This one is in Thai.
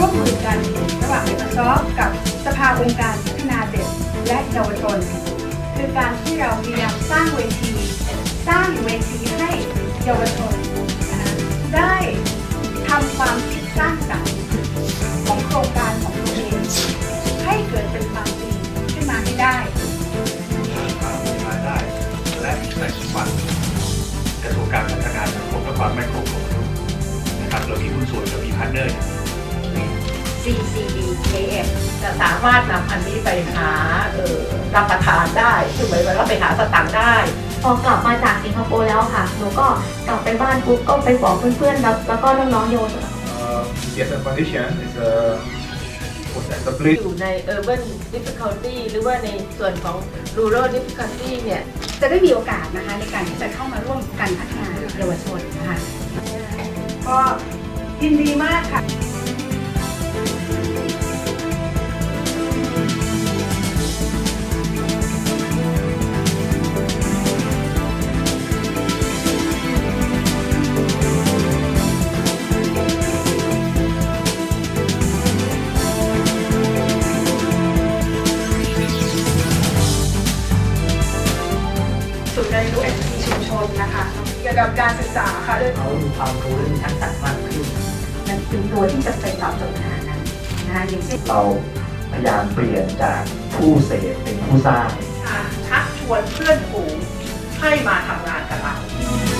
ร่วมมือกันระหว่าง Microsoft กับสภาองค์การพัฒนาเด็กและเยาวชนคือการที่เราพยายามสร้างเวทีให้เยาวชนได้ทำความคิดสร้างสรรค์ของโครงการของตัวเองให้เกิดเป็นความจริงขึ้นมาให้ได้ได้และในปัจจุบันกระทรวงการพัฒนาสังคมและความมั่นคงของมนุษย์นะครับเรามีหุ้นส่วนเรามีพาร์ทเนอร์ CCBKF จะสามารถนำอันนี้ไปหารับประทานได้คือหมายความว่าไปหาสตางค์ได้พอกลับมาจากสิงคโปร์แล้วค่ะหนูก็กลับไปบ้านปุ๊บก็ไปบอกเพื่อนๆแล้วก็น้องๆเยาวชน Yes, the condition is the place อยู่ใน urban difficulty หรือว่าในส่วนของ rural difficulty เนี่ยจะได้มีโอกาสนะคะในการที่จะเข้ามาร่วมกันพัฒนาเยาวชนนะคะก็ยินดีมากค่ะศูนย์เรียนรู้ ST ชุมชนนะคะเกี่ยวกับการศึกษาค่ะเขามีความรู้เรื่องทักษะมากขึ้นนั่นเป็นตัวที่จะไปตอบโจทย์ปัญหานั้นนะคะอย่างเช่นเราพยายามเปลี่ยนจากผู้เสพเป็นผู้สร้างชักชวนเพื่อนฝูงให้มาทำงานกับเรา